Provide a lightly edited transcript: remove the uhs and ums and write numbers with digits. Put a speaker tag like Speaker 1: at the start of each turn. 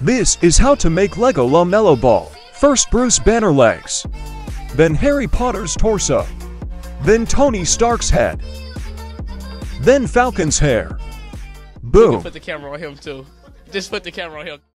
Speaker 1: This is how to make Lego LaMelo Ball. First Bruce Banner legs, then Harry Potter's torso, then Tony Stark's head, then Falcon's hair.
Speaker 2: You
Speaker 1: Boom!
Speaker 2: can put the camera on him too. Just put the camera on him.